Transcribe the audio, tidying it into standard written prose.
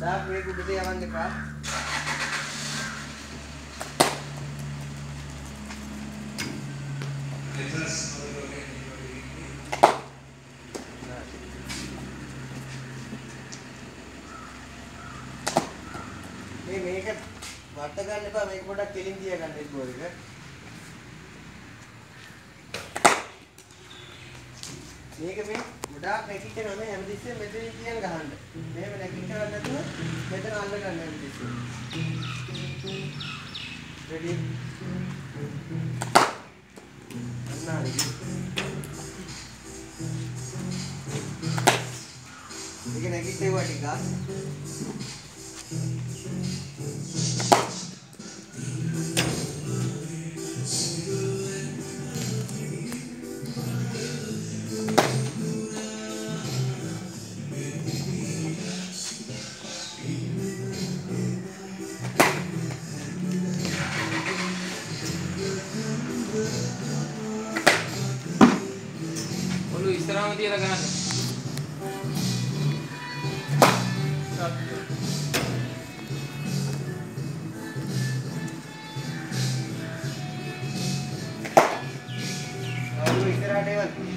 ගොඩාක් මේ කුඩට යවන්න එපා. මේක වට ගන්න එපා. මේක පොඩ්ඩක් කෙලින් තියා ගන්න එක්කෝ එක. මේක මේ ගොඩාක් නැගිටිනවා මේ හැමතිස්සෙම මෙතනින් තියන් ගහන්න. මෙහෙම නැගිටිනවා නැතුව මෙතන අල්ල ගන්න හැමතිස්සෙම. රෙඩි? අන්නාරි. මේක නැගිටිනවා ටිකක්. ඉස්සරහම තියලා ගන්න. ඉස්සරහට එවන්න.